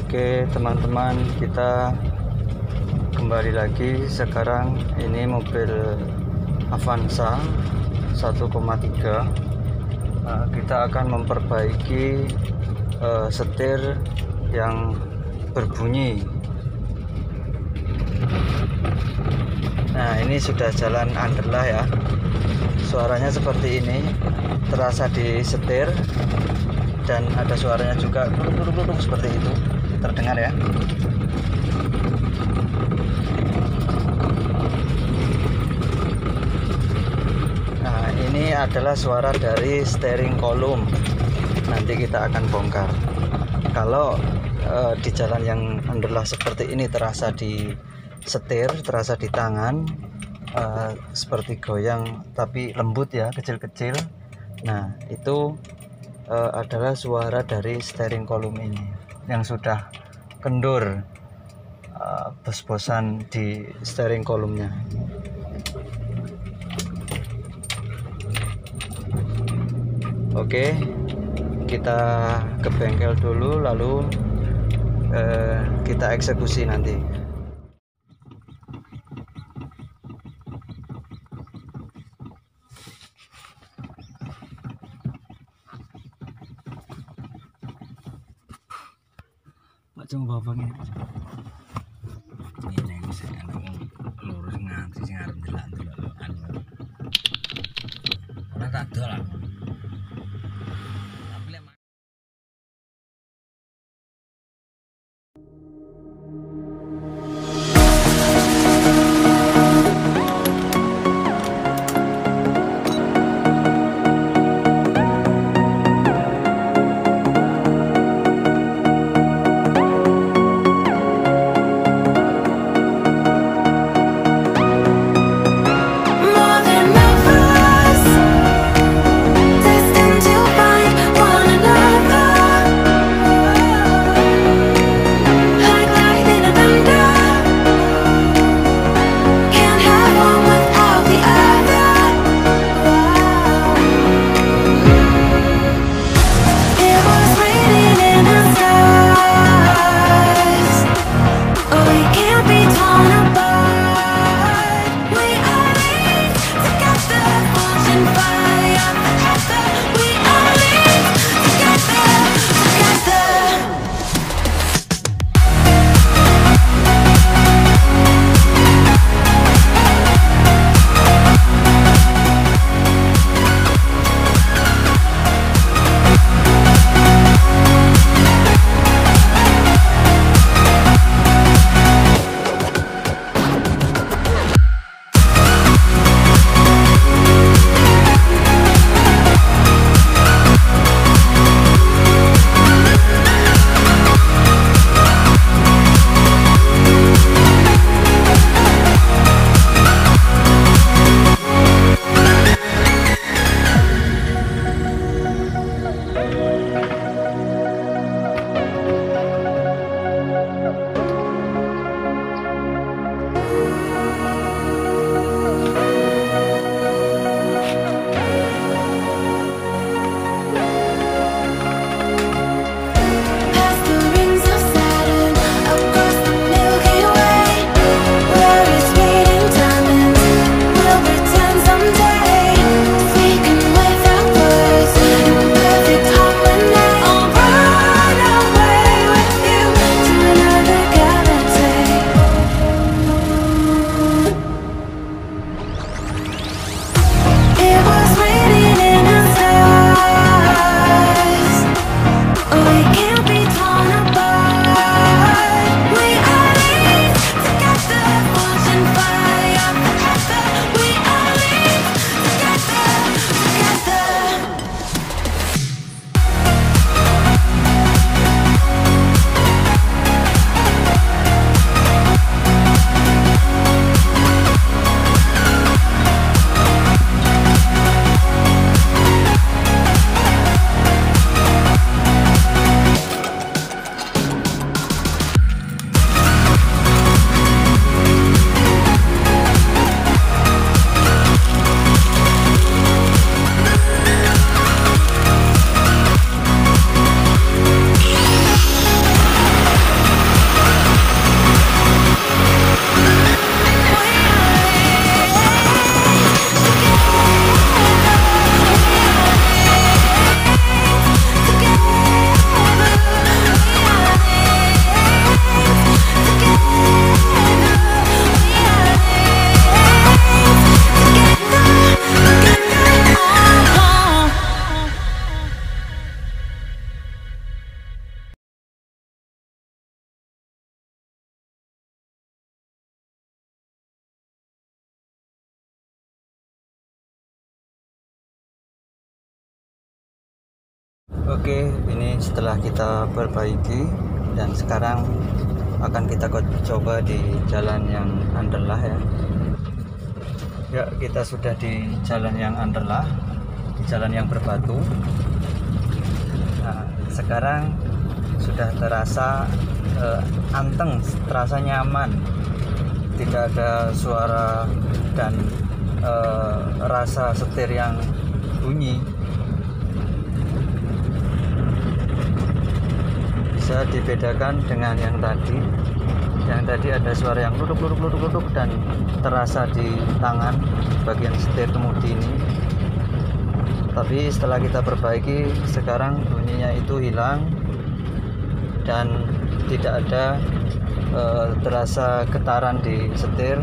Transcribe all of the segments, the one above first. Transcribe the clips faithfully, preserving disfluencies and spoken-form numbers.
Oke teman-teman, kita kembali lagi. Sekarang ini mobil Avanza satu koma tiga. Nah, kita akan memperbaiki uh, setir yang berbunyi. Nah, ini sudah jalan underlah ya. Suaranya seperti ini, terasa di setir, dan ada suaranya juga kluk-kluk-kluk seperti itu, terdengar ya. Nah, ini adalah suara dari steering column. Nanti kita akan bongkar. Kalau eh, di jalan yang underlah seperti ini terasa di setir, terasa di tangan, eh, seperti goyang tapi lembut ya, kecil-kecil. Nah, itu eh, adalah suara dari steering column ini yang sudah kendur, uh, bos-bosan di steering column-nya. Oke, kita ke bengkel dulu, lalu uh, kita eksekusi nanti. Coba bapaknya ini yang sing anu lurus nganti sing arep ndelok ndelok anu ora tak dol tapi lek Oke, ini setelah kita perbaiki dan sekarang akan kita coba di jalan yang underlah ya. Ya, kita sudah di jalan yang underlah, di jalan yang berbatu. Nah, sekarang sudah terasa eh, anteng, terasa nyaman, tidak ada suara dan eh, rasa setir yang bunyi. Bisa dibedakan dengan yang tadi. Yang tadi ada suara yang luduk luduk luduk luduk dan terasa di tangan bagian setir kemudi ini. Tapi setelah kita perbaiki, sekarang bunyinya itu hilang dan tidak ada e, terasa getaran di setir,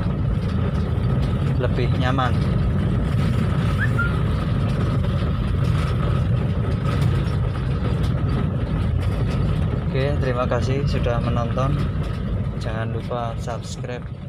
lebih nyaman. Oke, terima kasih sudah menonton. Jangan lupa subscribe.